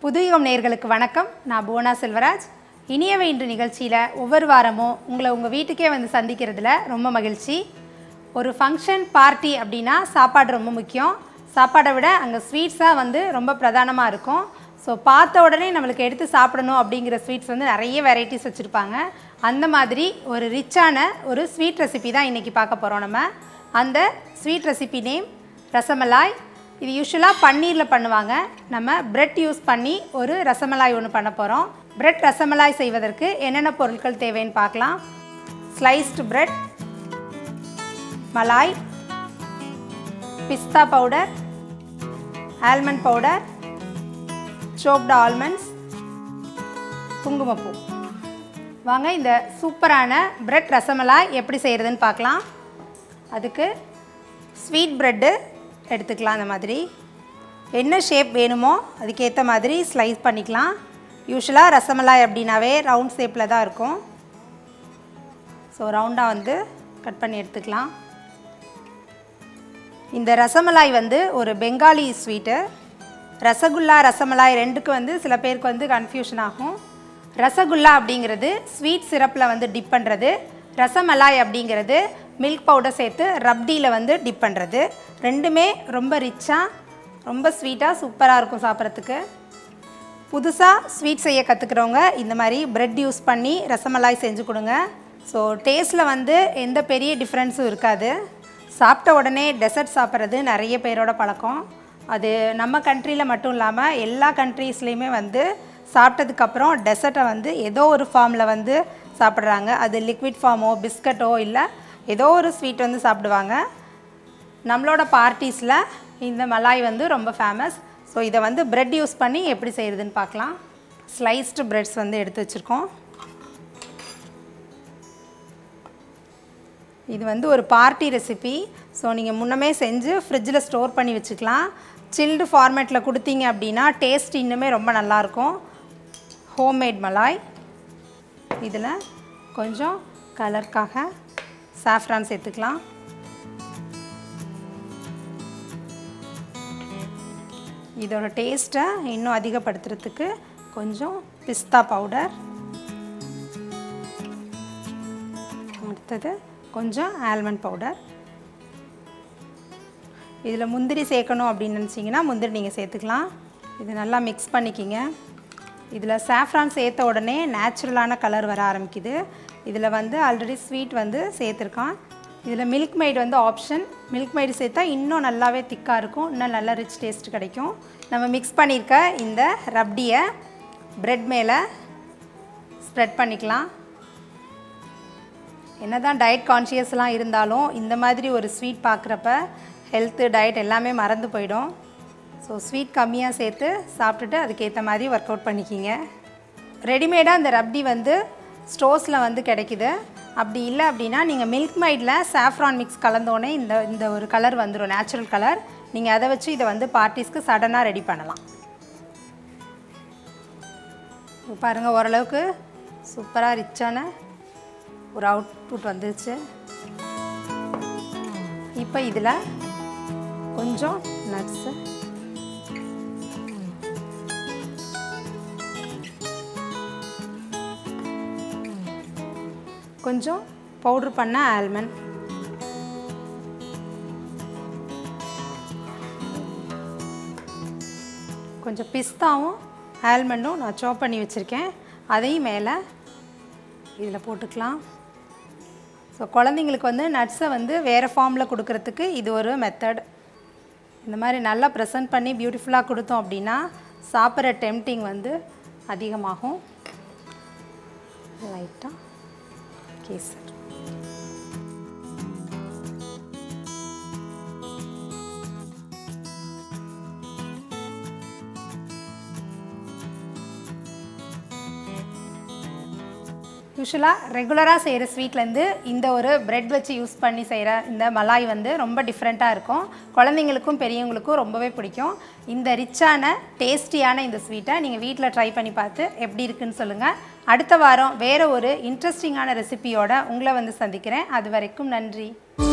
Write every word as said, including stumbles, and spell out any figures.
புதுயுகம் நேயர்களுக்கு வணக்கம். நான் புவனா செல்வராஜ். இனியவை இன்று நிகழ்ச்சியில் ஒவ்வொரு வாரமும் உங்களை உங்கள் வீட்டுக்கே வந்து சந்திக்கிறதுல ரொம்ப மகிழ்ச்சி. ஒரு ஃபங்க்ஷன் பார்ட்டி அப்படின்னா சாப்பாடு ரொம்ப முக்கியம். சாப்பாடை விட அங்கே ஸ்வீட்ஸாக வந்து ரொம்ப பிரதானமாக இருக்கும். ஸோ பார்த்த உடனே நம்மளுக்கு எடுத்து சாப்பிடணும் அப்படிங்கிற ஸ்வீட்ஸ் வந்து நிறைய வெரைட்டிஸ் வச்சுருப்பாங்க. அந்த மாதிரி ஒரு ரிச்சான ஒரு ஸ்வீட் ரெசிபி தான் இன்றைக்கி பார்க்க போகிறோம். நம்ம அந்த ஸ்வீட் ரெசிபி நேம் ரசமலாய். இது யூஸ்வலாக பன்னீரில் பண்ணுவாங்க. நம்ம பிரெட் யூஸ் பண்ணி ஒரு ரசமலாய் ஒன்று பண்ண போகிறோம். பிரெட் ரசமலாய் செய்வதற்கு என்னென்ன பொருட்கள் தேவைன்னு பார்க்கலாம். ஸ்லைஸ்டு பிரெட், மலாய், பிஸ்தா powder, almond powder, chopped almonds, குங்குமப்பூ. வாங்க இந்த சூப்பரான பிரெட் ரசமலாய் எப்படி செய்கிறதுன்னு பார்க்கலாம். அதுக்கு ஸ்வீட் ப்ரெட்டு எடுத்துக்கலாம். அந்த மாதிரி என்ன ஷேப் வேணுமோ அதுக்கேற்ற மாதிரி ஸ்லைஸ் பண்ணிக்கலாம். யூஸ்வலாக ரசமலாய் அப்படின்னாவே ரவுண்ட் ஷேப்பில் தான் இருக்கும். ஸோ ரவுண்டாக வந்து கட் பண்ணி எடுத்துக்கலாம். இந்த ரசமலாய் வந்து ஒரு பெங்காலி ஸ்வீட்டு. ரசகுல்லா ரசமலாய் ரெண்டுக்கு வந்து சில பேருக்கு வந்து கன்ஃபியூஷன் ஆகும். ரசகுல்லா அப்படிங்கிறது ஸ்வீட் சிரப்பில் வந்து டிப் பண்ணுறது. ரசமலாய் அப்படிங்கிறது மில்க் பவுடர் சேர்த்து ரப்டியில் வந்து டிப் பண்ணுறது. ரெண்டுமே ரொம்ப ரிச்சாக ரொம்ப ஸ்வீட்டாக சூப்பராக இருக்கும் சாப்பிட்றதுக்கு. புதுசாக ஸ்வீட் செய்ய கற்றுக்கிறவங்க இந்த மாதிரி பிரெட் யூஸ் பண்ணி ரசமலாய் செஞ்சு கொடுங்க. ஸோ டேஸ்ட்டில் வந்து எந்த பெரிய டிஃப்ரென்ஸும் இருக்காது. சாப்பிட்ட உடனே டெசர்ட் சாப்பிட்றது நிறைய பேரோட பழக்கம். அது நம்ம கண்ட்ரியில் மட்டும் இல்லாமல் எல்லா கண்ட்ரீஸ்லேயுமே வந்து சாப்பிட்டதுக்கப்புறம் டெசர்ட்டை வந்து ஏதோ ஒரு ஃபார்மில் வந்து சாப்பிட்றாங்க. அது லிக்விட் ஃபார்மோ பிஸ்கட்டோ இல்லை ஏதோ ஒரு ஸ்வீட் வந்து சாப்பிடுவாங்க. நம்மளோட பார்ட்டிஸில் இந்த மலாய் வந்து ரொம்ப ஃபேமஸ். ஸோ இதை வந்து பிரெட் யூஸ் பண்ணி எப்படி செய்கிறதுன்னு பார்க்கலாம். ஸ்லைஸ்டு பிரெட்ஸ் வந்து எடுத்து வச்சுருக்கோம். இது வந்து ஒரு பார்ட்டி ரெசிபி. ஸோ நீங்கள் முன்னமே செஞ்சு ஃப்ரிட்ஜில் ஸ்டோர் பண்ணி வச்சுக்கலாம். சில்டு ஃபார்மேட்டில் கொடுத்தீங்க அப்படின்னா டேஸ்ட் இன்னுமே ரொம்ப நல்லாயிருக்கும். ஹோம்மேட் மலாய். இதில் கொஞ்சம் கலருக்காக சாஃப்ரான் சேர்த்துக்கலாம். இதோட டேஸ்ட்டை இன்னும் அதிகப்படுத்துறதுக்கு கொஞ்சம் பிஸ்தா பவுடர், அடுத்தது கொஞ்சம் ஆல்மண்ட் பவுடர். இதில் முந்திரி சேர்க்கணும் அப்படின்னு நினச்சிங்கன்னா முந்திரி நீங்கள் சேர்த்துக்கலாம். இது நல்லா மிக்ஸ் பண்ணிக்கிங்க. இதில் சாஃப்ரான் சேர்த்த உடனே நேச்சுரலான கலர் வர ஆரம்பிக்குது. இதில் வந்து ஆல்ரெடி ஸ்வீட் வந்து சேர்த்துருக்கான். இதில் மில்க் மெய்டு வந்து ஆப்ஷன். மில்க் மெய்டு சேர்த்தா இன்னும் நல்லாவே திக்காக இருக்கும். இன்னும் நல்லா ரிச் டேஸ்ட் கிடைக்கும். நம்ம மிக்ஸ் பண்ணியிருக்க இந்த ரப்டியை ப்ரெட் மேலே ஸ்ப்ரெட் பண்ணிக்கலாம். என்ன தான் டயட் கான்ஷியஸ்லாம் இருந்தாலும் இந்த மாதிரி ஒரு ஸ்வீட் பார்க்குறப்ப ஹெல்த்து டயட் எல்லாமே மறந்து போயிடும். ஸோ ஸ்வீட் கம்மியாக சேர்த்து சாப்பிட்டுட்டு அதுக்கேற்ற மாதிரி ஒர்க் அவுட் பண்ணிக்கிங்க. ரெடிமேடாக இந்த ரப்டி வந்து ஸ்டோர்ஸில் வந்து கிடைக்குது. அப்படி இல்லை அப்படின்னா நீங்கள் மில்க் மைடில் சாஃப்ரான் மிக்ஸ் கலந்தோடனே இந்த இந்த ஒரு கலர் வந்துடும், நேச்சுரல் கலர். நீங்கள் அதை வச்சு இதை வந்து பார்ட்டிஸ்க்கு சடனாக ரெடி பண்ணலாம். பாருங்கள், ஓரளவுக்கு சூப்பராக ரிச்சான ஒரு அவுட்புட் வந்துருச்சு. இப்போ இதில் கொஞ்சம் நட்ஸு, கொஞ்சம் பவுட்ரு பண்ண ஆல்மண்ட், கொஞ்சம் பிஸ்தாவும் ஆல்மண்டும் நான் சாப் பண்ணி வச்சுருக்கேன். அதையும் மேலே இதில் போட்டுக்கலாம். ஸோ குழந்தைங்களுக்கு வந்து நட்ஸை வந்து வேறு ஃபார்மில் கொடுக்கறதுக்கு இது ஒரு மெத்தட். இந்த மாதிரி நல்லா ப்ரெசென்ட் பண்ணி பியூட்டிஃபுல்லாக கொடுத்தோம் அப்படின்னா சாப்பிட்ற டெம்டிங் வந்து அதிகமாகும். லைட்டாக கேசர், யூஸ்வலாக ரெகுலராக செய்கிற ஸ்வீட்லேருந்து இந்த ஒரு ப்ரெட் வச்சு யூஸ் பண்ணி செய்கிற இந்த மலாய் வந்து ரொம்ப டிஃப்ரெண்ட்டாக இருக்கும். குழந்தைங்களுக்கும் பெரியவங்களுக்கும் ரொம்பவே பிடிக்கும். இந்த ரிச்சான டேஸ்டியான இந்த ஸ்வீட்டை நீங்கள் வீட்டில் ட்ரை பண்ணி பார்த்து எப்படி இருக்குன்னு சொல்லுங்கள். அடுத்த வாரம் வேறு ஒரு இன்ட்ரெஸ்டிங்கான ரெசிபியோடு உங்களை வந்து சந்திக்கிறேன். அது வரைக்கும் நன்றி.